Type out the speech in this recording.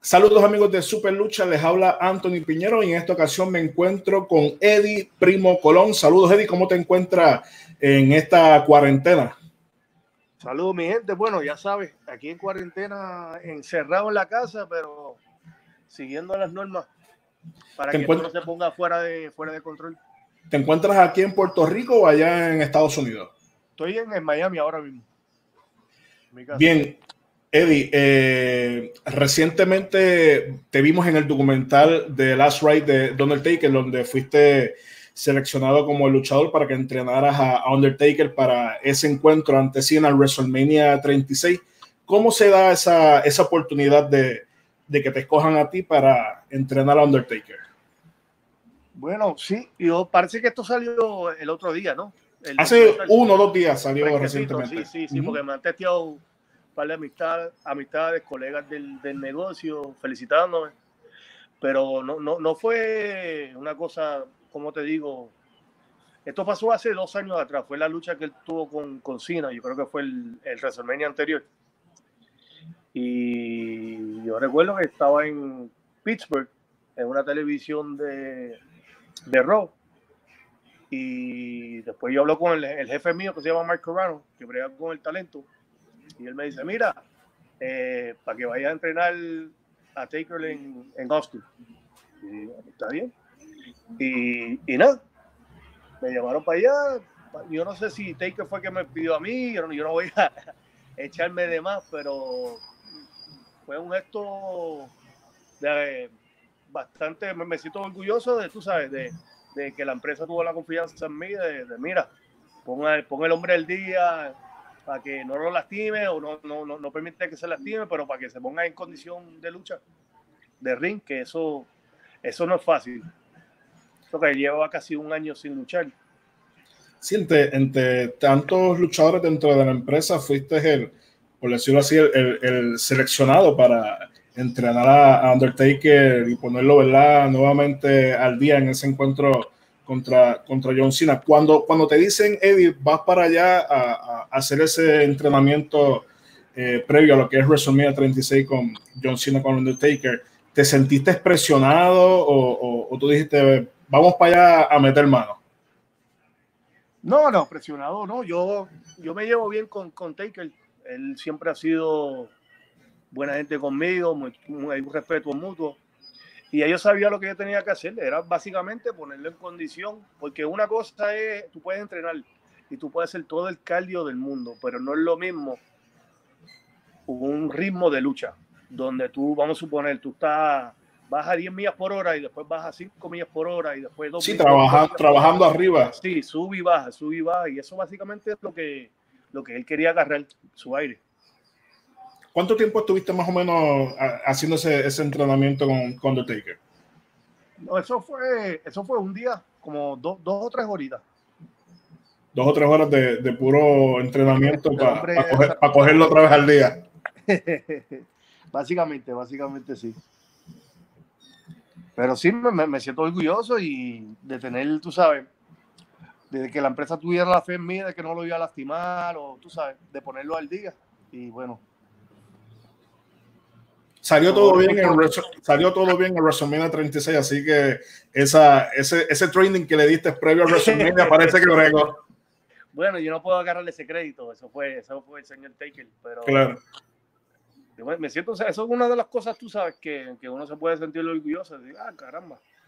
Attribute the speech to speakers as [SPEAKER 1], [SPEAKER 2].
[SPEAKER 1] Saludos amigos de Super Lucha, les habla Anthony Piñero y en esta ocasión me encuentro con Eddie Primo Colón. Saludos Eddie, ¿cómo te encuentras en esta cuarentena?
[SPEAKER 2] Saludos mi gente, bueno ya sabes, aquí en cuarentena, encerrado en la casa, pero siguiendo las normas para que esto no se ponga fuera de control.
[SPEAKER 1] ¿Te encuentras aquí en Puerto Rico o allá en Estados Unidos?
[SPEAKER 2] Estoy en Miami ahora mismo.
[SPEAKER 1] Bien, Eddie, recientemente te vimos en el documental de Last Ride de Undertaker, donde fuiste seleccionado como el luchador para que entrenaras a Undertaker para ese encuentro ante Cena en WrestleMania 36. ¿Cómo se da esa oportunidad de que te escojan a ti para entrenar a Undertaker?
[SPEAKER 2] Bueno, sí, parece que esto salió el otro día, ¿no?
[SPEAKER 1] Hace 1 o 2 días salió recientemente.
[SPEAKER 2] Sí, porque me han testeado un par de amistades, colegas del negocio, felicitándome. Pero no fue una cosa, como te digo, esto pasó hace 2 años atrás, fue la lucha que él tuvo con Cena, yo creo que fue el WrestleMania anterior. Y yo recuerdo que estaba en Pittsburgh, en una televisión de Raw, y después yo hablo con el jefe mío que se llama Mark Carrano, que brega con el talento, y él me dice, mira, para que vaya a entrenar a Taker en Austin. Y está bien. Y nada, me llamaron para allá. Yo no sé si Taker fue que me pidió a mí, yo no voy a echarme de más, pero fue un gesto bastante, me siento orgulloso de, tú sabes, de que la empresa tuvo la confianza en mí, de mira, pon el hombre del día para que no lo lastime o no permite que se lastime, pero para que se ponga en condición de lucha, de ring, que eso no es fácil. Eso que lleva casi 1 año sin luchar.
[SPEAKER 1] Sí, entre tantos luchadores dentro de la empresa, fuiste por decirlo así, el seleccionado para entrenar a Undertaker y ponerlo, ¿verdad?, nuevamente al día en ese encuentro contra John Cena. Cuando te dicen, Eddie, vas para allá a hacer ese entrenamiento previo a lo que es WrestleMania 36 con John Cena con Undertaker, ¿te sentiste presionado o tú dijiste, vamos para allá a meter mano?
[SPEAKER 2] No, presionado no. Yo me llevo bien con Taker. Él siempre ha sido buena gente conmigo, hay un respeto mutuo. Y ellos sabían lo que yo tenía que hacer. Era básicamente ponerlo en condición. Porque una cosa es, tú puedes entrenar y tú puedes hacer todo el cardio del mundo, pero no es lo mismo un ritmo de lucha, donde tú, vamos a suponer, tú vas a 10 millas por hora y después vas a 5 millas por hora y después 2
[SPEAKER 1] sí,
[SPEAKER 2] millas
[SPEAKER 1] trabajando arriba.
[SPEAKER 2] Sí, sube y baja. Y eso básicamente es lo que él quería agarrar, su aire.
[SPEAKER 1] ¿Cuánto tiempo estuviste más o menos haciendo ese entrenamiento con Undertaker?
[SPEAKER 2] No, eso fue un día, como 2 o 3 horitas.
[SPEAKER 1] 2 o 3 horas de puro entrenamiento para cogerlo otra vez al día.
[SPEAKER 2] Básicamente sí. Pero sí, me siento orgulloso y de tener, tú sabes, de que la empresa tuviera la fe en mí, de que no lo iba a lastimar, o tú sabes, de ponerlo al día. Y bueno.
[SPEAKER 1] Salió todo bien en WrestleMania 36, así que ese training que le diste previo a WrestleMania parece que bregó.
[SPEAKER 2] Bueno, yo no puedo agarrarle ese crédito, eso fue el señor Taker, pero
[SPEAKER 1] claro.
[SPEAKER 2] Me siento, o sea, eso es una de las cosas, tú sabes, que uno se puede sentir orgulloso, de decir, caramba,